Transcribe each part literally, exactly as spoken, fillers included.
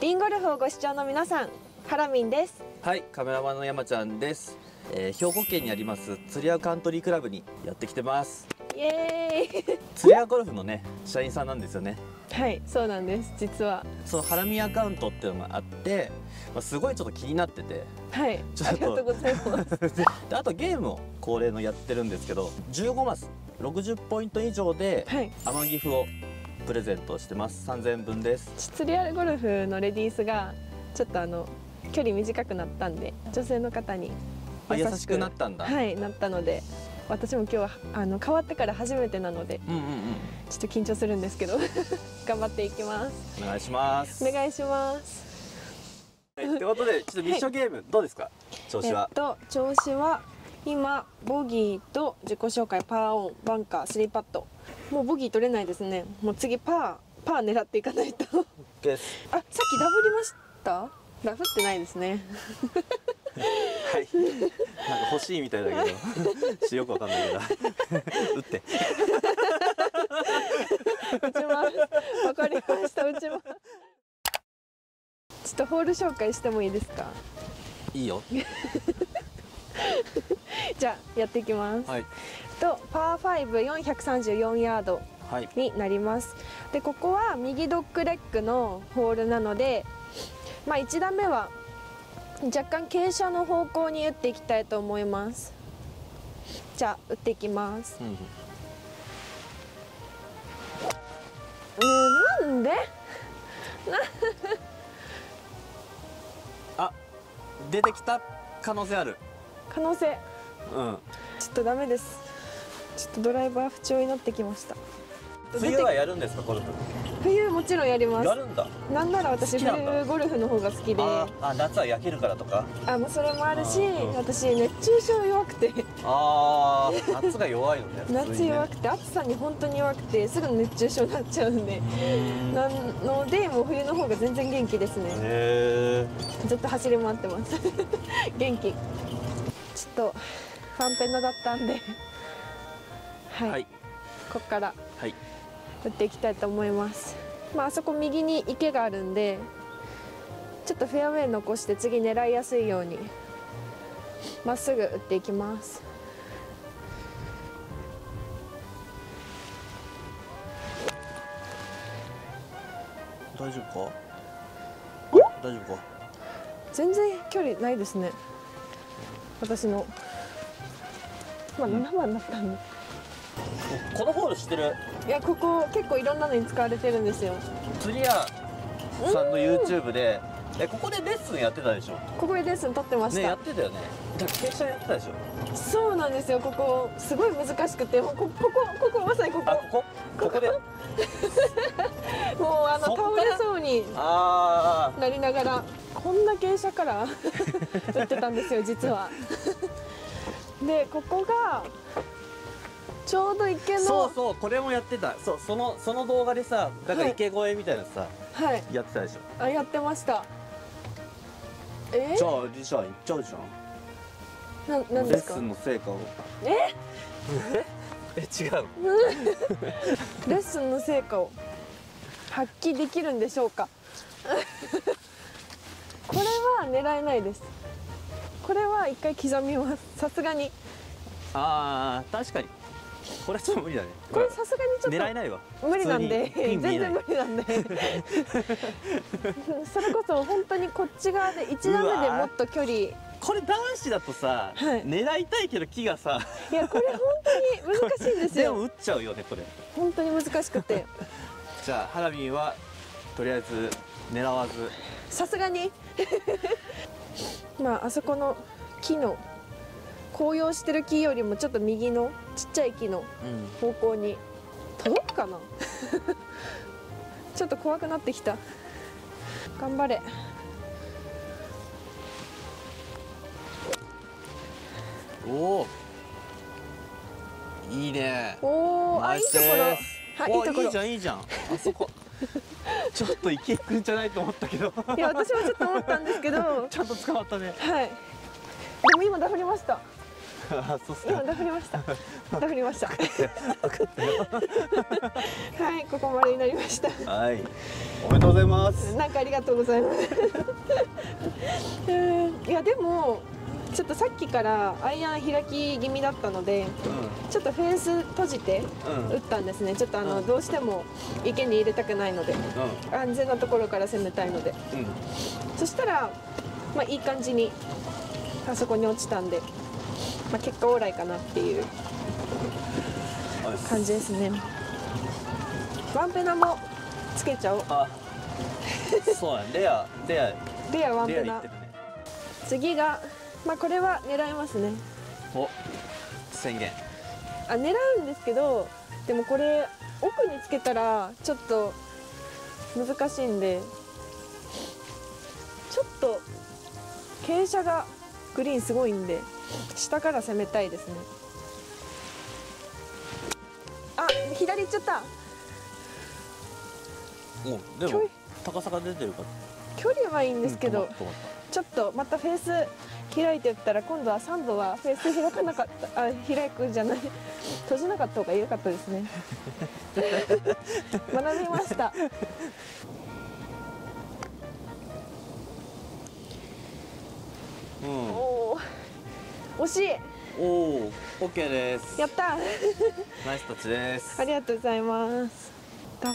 リンゴルフをご視聴の皆さん、ハラミンです。 はい、カメラマンの山ちゃんです。えー、兵庫県にあります釣り屋カントリークラブにやってきてます。 イエーイ釣り屋ゴルフのね社員さんなんですよね。 はい、そうなんです。実はそのハラミアカウントっていうのがあって、まあ、すごいちょっと気になってて、 はい、 ちょっとありがとうございますであとゲームを恒例のやってるんですけど、じゅうごマスろくじゅうポイント以上ではい天城譜をプレゼントしてます。さんぜんぶんです。 釣り屋ゴルフのレディースがちょっとあの距離短くなったんで、女性の方にあ、優しくなったんだ。 はい、なったので、私も今日はあの変わってから初めてなので、 うんうんうん、 ちょっと緊張するんですけど頑張っていきます。 お願いします。 お願いします。 はい、ということでちょっとミッションゲームどうですか、調子は。 えっと調子は今ボギーと自己紹介、パーオン、バンカー、スリーパット。もうボギー取れないですね。もう次パーパー狙っていかないとです。 あ、さっきダフりました。ダフってないですねはい、なんか欲しいみたいだけどしよくわかんないけど打って打ちます。わかりました、打ちます。ちょっとホール紹介してもいいですか。 いいよじゃあやっていきます。 はい、 とパーファイブ、よんひゃくさんじゅうよんヤードはい、 になります。でここは右ドッグレッグのホールなので、まあいち打目は若干傾斜の方向に打っていきたいと思います。じゃあ打っていきます。 うん、 ねえ、なんでなあ、出てきた可能性ある。 可能性、 うん、 ちょっとダメです。ちょっとドライバー不調になってきました。 冬はやるんですか、ゴルフ。 冬もちろんやります。 やるんだ。 なんなら私好きなんだ冬ゴルフの方が好きで、 ああ、夏は焼けるからとか。 あ、もうそれもあるし、 うん、 私熱中症弱くてああ、夏が弱いのね。 夏弱くて、暑さに本当に弱くてすぐ熱中症になっちゃうんで、なのでもう冬の方が全然元気ですね。 へえ。 ずっと走り回ってます元気。ちょっとファンペナだったんではい、 はい、 ここからはい、 打っていきたいと思います。まあ、あそこ右に池があるんで、ちょっとフェアウェイ残して次狙いやすいようにまっすぐ打っていきます。 大丈夫か。大丈夫か。 全然距離ないですね、私の。まあななばんだったんで。 このホール知ってる。 いや、ここ結構いろんなのに使われてるんですよ。 釣り屋さんの ユーチューブ で、え、ここでレッスンやってたでしょ。 ここでレッスン取ってました。 ね、やってたよね。だから傾斜やってたでしょ。 そうなんですよ。ここすごい難しくて、もうこここここまさにここ。 あ、ここここでもうあのそっから倒れそうにあなりながらこんな傾斜から打ってたんですよ実は。でここがちょうど池あ、 の、 そうそう、これもやってた。そう、そのその動画でさ、だから池越えみたいなさ、 はい、 やってたでしょ。 あ、やってました。えじゃあじゃあ行っちゃうじゃん。 な、なんですか。 レッスンの成果を。 ええ、違う。 レッスンの成果を発揮できるんでしょうかこれは狙えないです。これは一回刻みます、さすがに。 ああ、確かにこれちょっと無理だね。 これさすがにちょっと狙えないわ。 無理なんで、全然全然無理なんでそれこそ本当にこっち側でいち打目でもっと距離。 これ男子だとさ、 はい、 狙いたいけど木がさ、 いやこれ本当に難しいんですよ。 でも打っちゃうよねこれ。 本当に難しくてじゃあハラミンはとりあえず狙わず、 さすがにまああそこの木の紅葉してる木よりもちょっと右のちっちゃい木の方向に届くかなちょっと怖くなってきた。頑張れ。 おお、いいね。 おお、あ、いいところ。はい、いいところ。 いいじゃんいいじゃん。あそこちょっと池行くんじゃないと思ったけどいや、私もちょっと思ったんですけどちゃんと捕まったね。 はい、でも今ダフりました。 あ、そうっすか。 今ダフりましたダフりました分かったよ。 はい、ここまでになりましたはい、おめでとうございます。 なんかありがとうございますうんいやでもちょっとさっきからアイアン開き気味だったので、ちょっとフェース閉じてうん打ったんですね。ちょっとあの、 うんどうしても池に入れたくないので、 う安全なところから攻めたいので、 んうん。 そしたらまあいい感じにあそこに落ちたんで、まあ、結果オーライかなっていう感じですね。ワンペナもつけちゃおう。 あ、そうや、レアレアレアワンペナレアいってるね。 次がまあこれは狙いますね。 お、宣言。 あ、狙うんですけど、でもこれ奥につけたらちょっと難しいんで、ちょっと傾斜がグリーンすごいんで下から攻めたいですね。あ、左行っちゃった。 もうでも高さが出てるから。 距離はいいんですけど、 うん止まった止まっちょっとまたフェース開いてったら今度はサンドはフェース開かなかったあ開くじゃない閉じなかった方が良かったですね学びましたうん。 おお惜しい。 おお、オッケーです。 やったナイスタッチです。 ありがとうございますダボ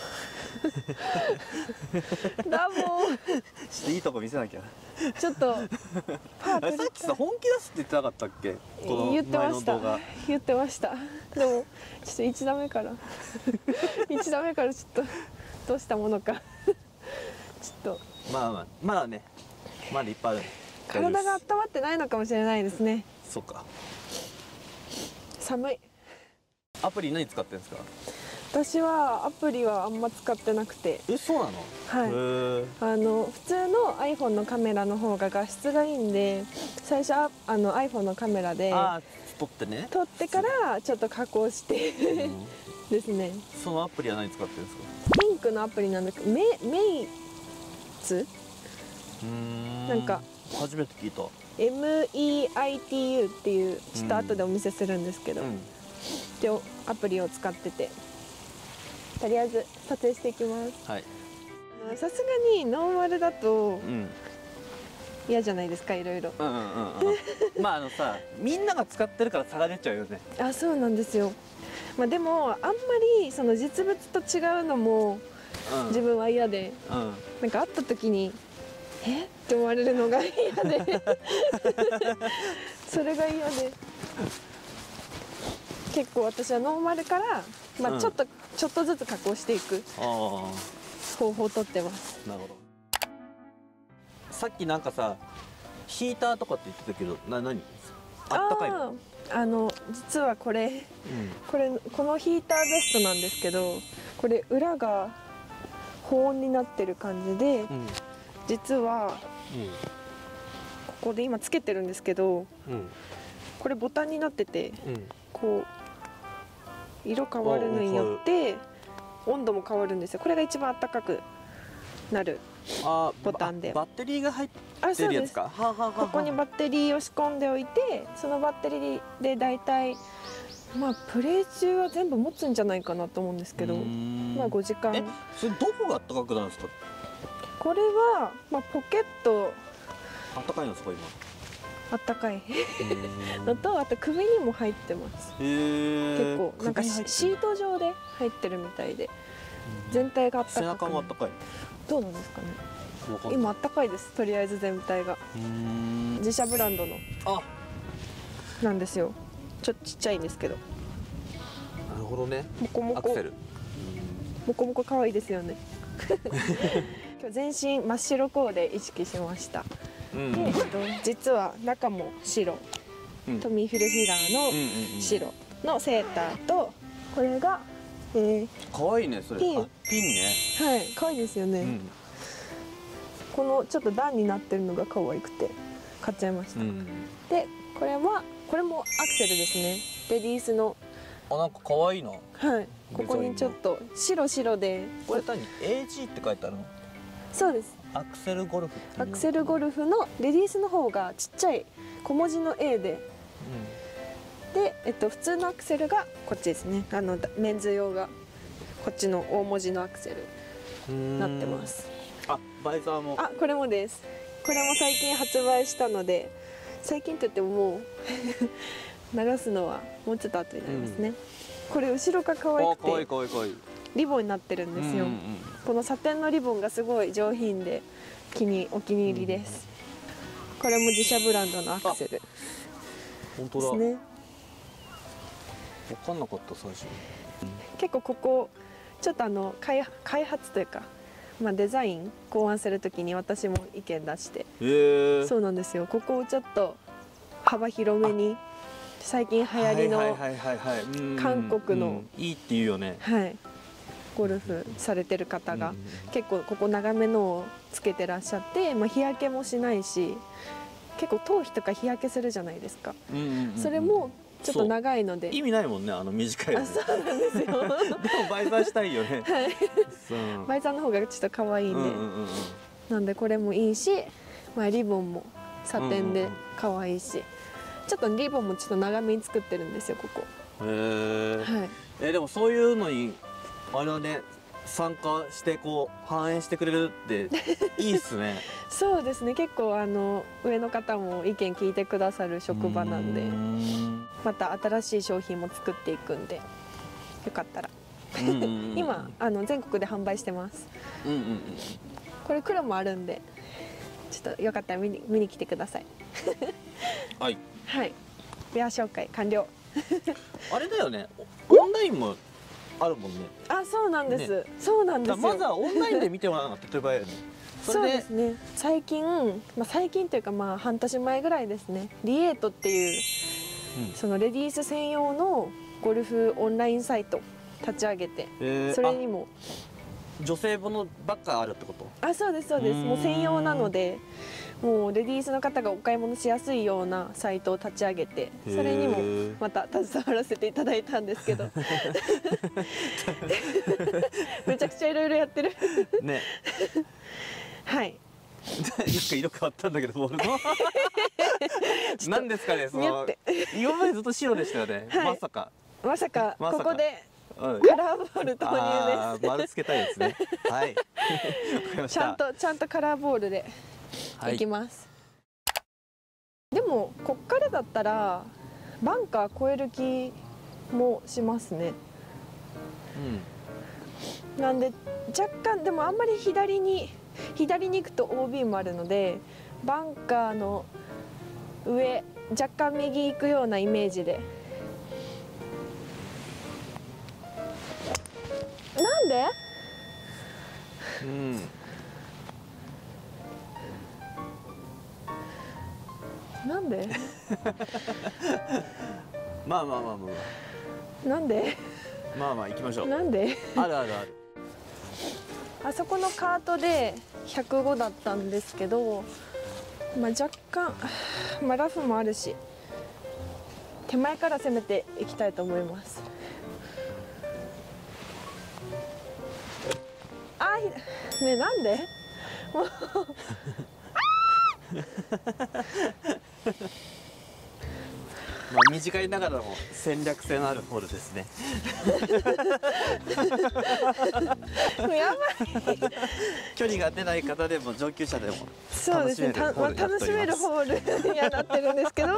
ダボちょっといいとこ見せなきゃ。 ちょっとパあれーさっきさ本気出すって言ってなかったっけ？この言ってました前の動画。 言ってましたでもちょっといち打目からいち打目からちょっとどうしたものかちょっとまあまあまだね、まだいっぱいある。 体が大丈夫温まってないのかもしれないですね。 です。そっか。 寒い。 アプリ何使ってるんですか？ 私はアプリはあんま使ってなくて、 え、そうなの？ はいへーあの普通の iPhone のカメラの方が画質がいいんで、最初はあの iPhone のカメラであー、撮ってね。 撮ってからちょっと加工してうんですね。 そのアプリは何使ってるんですか？ ピンクのアプリなんだけど、メメイツうーんなんか初めて聞いた。 エムイーアイティーユー っていうちょっと後でお見せするんですけど、 うんでアプリを使ってて、とりあえず撮影していきます。 はい。 さすがにノーマルだとうん嫌じゃないですか、いろいろ。 うんうんうんうんまああのさ、みんなが使ってるから差が出ちゃうよね。 あ、そうなんですよ。まあでもあんまりその実物と違うのもうん自分は嫌で、 うんなんか会った時にえって思われるのが嫌でそれが嫌で、結構私はノーマルからまうんあちょっと、ちょっとずつ加工していくあ方法をとってます。 あ、なるほど。さっきなんかさ、ヒーターとかって言ってたけど、な何？あったかいの？ あーあの実はこれうんこれこのヒーターベストなんですけど、これ裏が保温になってる感じで、 うん実はここで今つけてるんですけど、 うんこれボタンになってて、 うんこう色変わるのによって温度も変わるんですよ。これが一番暖かくなるあーボタンでババッテリーが入っあ、 てそうです。 るやつか。はあはあはあはあここにバッテリーを仕込んでおいて、そのバッテリーでだいたいまあプレイ中は全部持つんじゃないかなと思うんですけど、 うーんまあごじかん。 え、それどこが暖かくなるんですか？ これはまあポケット暖かいのですか今？ あったかいへーのと、あと首にも入ってます。 へー結構なんか首に入ってるシート状で入ってるみたいで、全体があった背かくなる。 中も暖かいどうなんですかね。 わかんない今あったかいです。とりあえず全体がうーん自社ブランドのあ、 なんですよ。ちょっとちっちゃいんですけど、 なるほどね。 モコモコアクセルモコモコ可愛いですよね今日全身真っ白コーデ意識しました。 うんで、えっと、実は中も白、 うんトミー・フィルフィラーうんうんのうん白のセーターと、これが、えー可愛いねそれ。 ピンあ、ピンね。 はい、可愛いですよね、 うんこのちょっと段になってるのが可愛くて買っちゃいました、 うん。 でこれはこれもアクセルですね。レディースの、 あ、なんか可愛いな。 はい、ここにちょっと白白で、 これ単に エージー って書いてあるの？ そうです、 アクセルゴルフっていうの。 アクセルゴルフのレディースの方がちっちゃい小文字の A でで、えっと、普通のアクセルがこっちですね。あのメンズ用がこっちの大文字のアクセルになってます。 あ、バイザーも。 あ、これもです。これも最近発売したので、最近といってももう流すのはもうちょっと後になりますね、うん、これ後ろが可愛くてかわいいかわいいかわいいリボンになってるんですよ、うんうん、このサテンのリボンがすごい上品で気にお気に入りです、うん、これも自社ブランドのアクセル本当だですね。 分かんなかった最初、うん、 結構ここちょっとあの 開, 開発というか、まあ、デザイン考案するときに私も意見出して、 へー、そうなんですよ。ここをちょっと幅広めに、最近流行りの韓国のいいっていうよね、 はい、ゴルフされてる方が結構ここ長めのをつけてらっしゃって、まあ、日焼けもしないし、結構頭皮とか日焼けするじゃないですか。それもちょっと長いので意味ないもんね、あの短いの、ね、 あ、そうなんですよでもバイザーしたいよねはいバイザーの方がちょっと可愛いんで、なんでこれもいいし、まあ、リボンもサテンで可愛いし、ちょっとリボンもちょっと長めに作ってるんですよここ。 へえ、 はい、 えでもそういうのにあれはね、参加してこう反映してくれるっていいっすねそうですね、結構あの上の方も意見聞いてくださる職場なんで、んまた新しい商品も作っていくんで、よかったら今あの全国で販売してます。うんうんうん、これ黒もあるんで、ちょっとよかったら見に見に来てくださいはいはい、ペア紹介完了あれだよね、オンラインもあるもんね。 あ、そうなんです、ね、そうなんですよ。 まずはオンラインで見てもらうのが手っ取り早いよね。 そうですね、最近、まあ、最近というかまあ半年前ぐらいですね、リエートっていう、うん、そのレディース専用のゴルフオンラインサイト立ち上げて、えー、それにも女性ものばっかあるってこと？ あ、そうですそうです、もう専用なので、もうレディースの方がお買い物しやすいようなサイトを立ち上げて、それにもまた携わらせていただいたんですけどめちゃくちゃいろいろやってるねはいなんか色変わったんだけどボールの何ですかね、その今までずっと白でしたよね、はい、まさかまさかここでカラーボール投入です。 丸つけたいですね。はい。 ちゃんとちゃんとカラーボールでいきます。はい、でもこっからだったらバンカー越える気もしますね。うん、なんで若干でもあんまり左に左に行くと オービー もあるので、バンカーの上若干右行くようなイメージで。なんで？うん。なんで？ まあまあまあまあ。なんで？ まあまあ行きましょう。 なんで？ あるあるある。 あそこのカートでひゃくごだったんですけど、まあ若干、まあラフもあるし、手前から攻めていきたいと思います。あ、ねえ、なんでもうまあ短いながらも戦略性のあるホールですねもうやばい距離が出ない方でも上級者でもそうですね、楽しめるホールにはなってるんですけど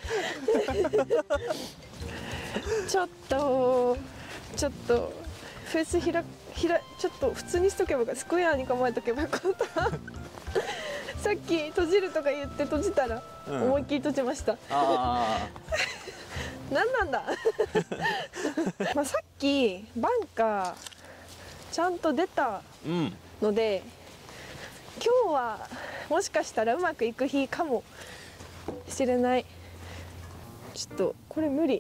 ちょっとちょっとフェース開くひらちょっと普通にしとけばスクエアに構えとけばよかったさっき閉じるとか言って閉じたら、うん、思いっきり閉じました。あ何なんだまあさっきバンカーちゃんと出たので、うん、今日はもしかしたらうまくいく日かもしれない。ちょっとこれ無理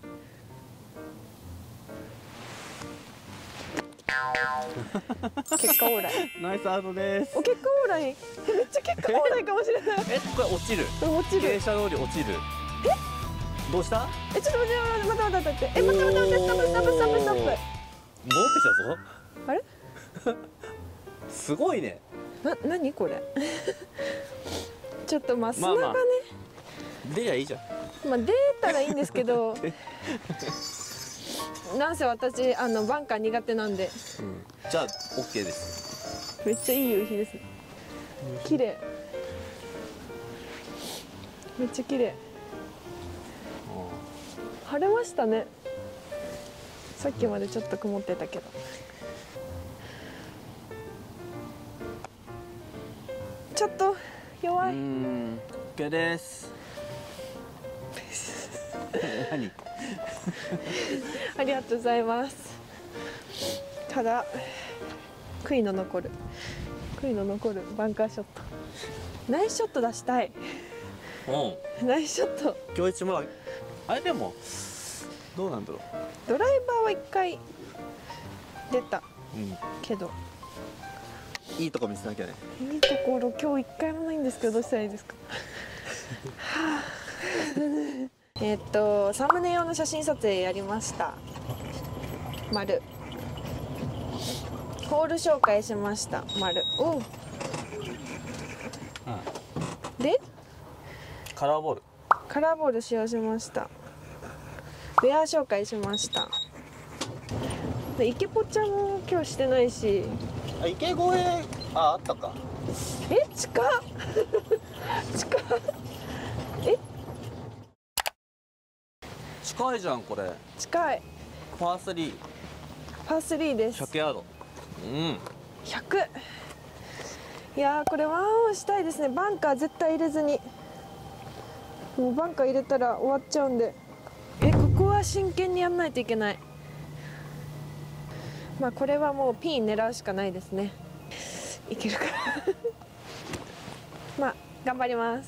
結果オーライナイスアウトです。 お、結果オーライめっちゃ結果オーライかもしれないえ、これ落ちる落ちる傾斜通り落ちるえどうしたえ、ちょっと待って待って待って待ってえ、待って待って待ってストップストップストップストップ戻ってきたぞあれすごいねな、なにこれちょっとまあ砂がね、 まあまあ出りゃいいじゃんまあ出たらいいんですけどなんせ私あのバンカー苦手なんで、 うん、じゃあ オーケー です。 めっちゃいい夕日です。綺麗、めっちゃ綺麗。晴れましたね。さっきまでちょっと曇ってたけど。ちょっと弱い。うん、 オーケー です。何ありがとうございます。ただ悔いの残る悔いの残るバンカーショット、ナイスショット出したい。うん、ナイスショット。 今日一もあれでもどうなんだろう。 ドライバーはいっかい出た、うん、けどいいとこ見せなきゃね。 いいところ今日いっかいもないんですけど、どうしたらいいですか。はあえっとサムネ用の写真撮影やりました。丸。ホール紹介しました。丸。おう、うん、でカラーボールカラーボール使用しました。ウェア紹介しました。で池ポチャも今日してないし。 あ、池越え、あ、あったか。 え、近っ近っ。え、 近いじゃんこれ。 近い。 パースリー。 パースリーです。 ひゃくヤード。うん。 ひゃく。いやーこれワンオンしたいですね。バンカー絶対入れずに。もうバンカー入れたら終わっちゃうんで。え、ここは真剣にやんないといけない。まあこれはもうピン狙うしかないですね。いけるからまあ頑張ります。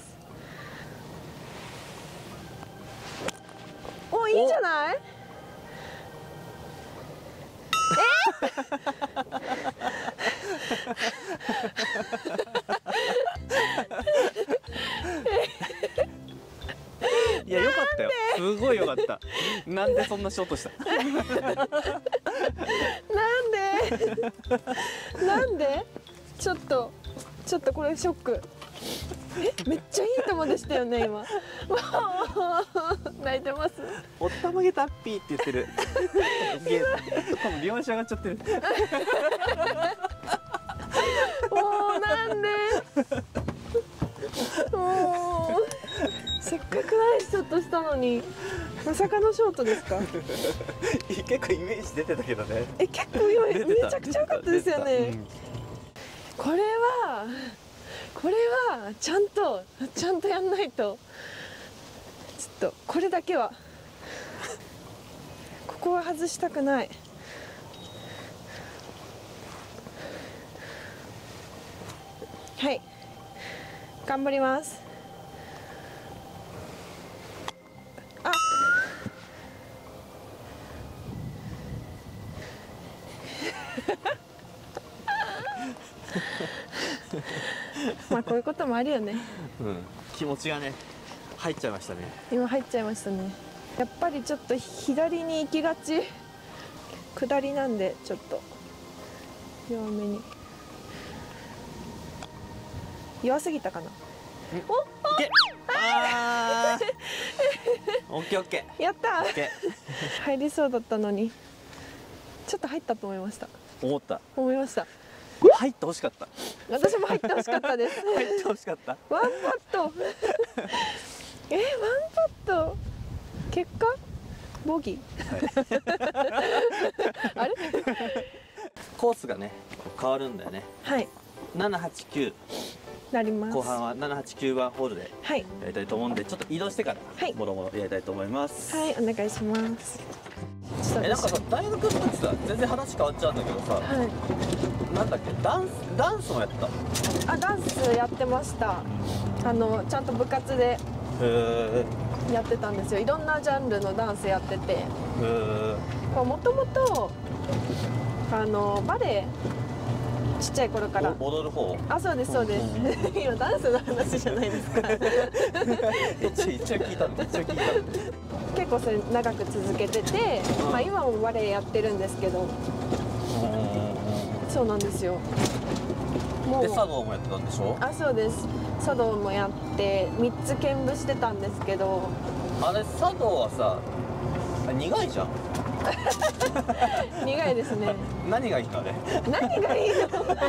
お、いいんじゃない？ いや、よかったよ。すごいよかった。なんでそんなショートしたなんでなんでちょっとちょっとこれショック。え、めっちゃいい球でしたよね今泣いてます。 おったまげたっぴーって言ってる多分両足上がっちゃってるもうなんでもうせっかくナイスショットしたのにまさかのショートですか結構イメージ出てたけどね。 え、結構今めちゃくちゃ良かったですよね、うん、これはこれはちゃんとちゃんとやんないとちょっとこれだけはここは外したくない。はい頑張ります。あまあこういうこともあるよね。 うん、気持ちがね入っちゃいましたね。 今入っちゃいましたね。やっぱりちょっと左に行きがち。下りなんでちょっと弱めに。弱すぎたかな。お、お、 あーオッケーオッケー。やった。入りそうだったのに。ちょっと入ったと思いました。 思った。 思いました。 入ってほしかった。 私も入ってほしかったです。 入ってほしかった。 ワンパット。え、ワンパット。結果。ボギー。あれ。 コースがね、変わるんだよね。 はい。 七八九。 なります。 後半は七八九番ホールで。やりたいと思うんで、ちょっと移動してから。もろもろやりたいと思います。 はい、お願いします。 え、なんかさ、大学の時さ、全然話変わっちゃうんだけどさ。はい。なんだっけ、ダンス、ダンスもやった。 あ、ダンスやってました。あの、ちゃんと部活で。やってたんですよ。いろんなジャンルのダンスやってて。もともと。あの、バレエ。ちっちゃい頃から。 踊る方。あ、 そうです、そうです。今ダンスの話じゃないですか。 一応、一応聞いたんで、一応聞いたんで。 結構それ長く続けてて、まあ今もバレエやってるんですけど。そうなんですよ。 もうで茶道もやってたんでしょ。 あ、そうです。茶道もやってみっつ兼部してたんですけど、 あれ茶道はさ苦いじゃん。 苦いですね。 何がいいのあれ。 何がいいの。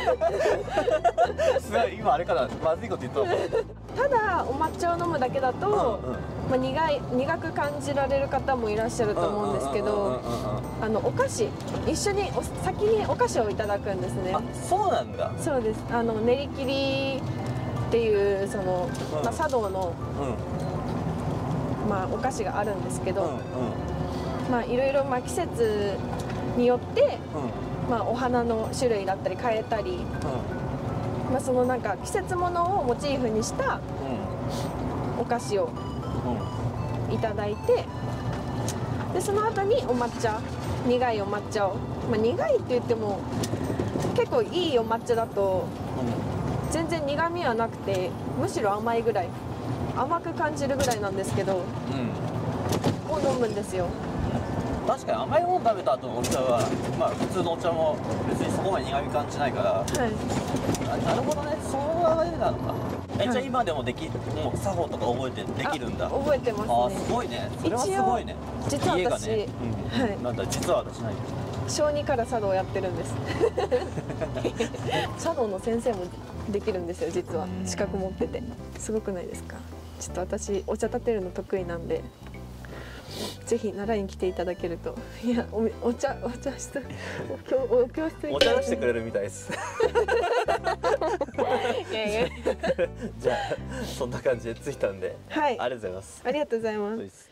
すごい今あれかな、まずいこと言ったの。 ただお抹茶を飲むだけだと、うんうん、まあ苦い苦く感じられる方もいらっしゃると思うんですけど、あのお菓子一緒にお先にお菓子をいただくんですね。 あ、そうなんだ。そうです。 あの練り切りっていうその、うん、まあ茶道の、うん、まあお菓子があるんですけど。うんうん、まあいろいろまあ季節によって、うん、まあお花の種類だったり変えたり、うん、まあそのなんか季節ものをモチーフにしたお菓子をいただいて、でその後にお抹茶、苦いお抹茶を、まあ苦いって言っても結構いいお抹茶だと全然苦味はなくて、むしろ甘いぐらい、甘く感じるぐらいなんですけど、うん、を飲むんですよ。 確かに甘いもの食べた後のお茶は、まあ普通のお茶も別にそこまで苦味感じないから、はい、なるほどね、そういう流れなのか。え、はい、じゃあ今でもできもう作法とか覚えてできるんだ。 覚えてますね。 あ、すごいね。それはすごいね。 実は私、ね、 うん、はい、なんだ実は私ない。 小にから茶道をやってるんです。茶道の先生もできるんですよ、実は。資格持ってて。すごくないですか。ちょっと私お茶立てるの得意なんで。ぜひ習いに来ていただけると、いや お, お茶お茶室お教室お茶出してくれるみたいです。 いやいやじゃあそんな感じで着いたんで、はい、ありがとうございます。 ありがとうございます。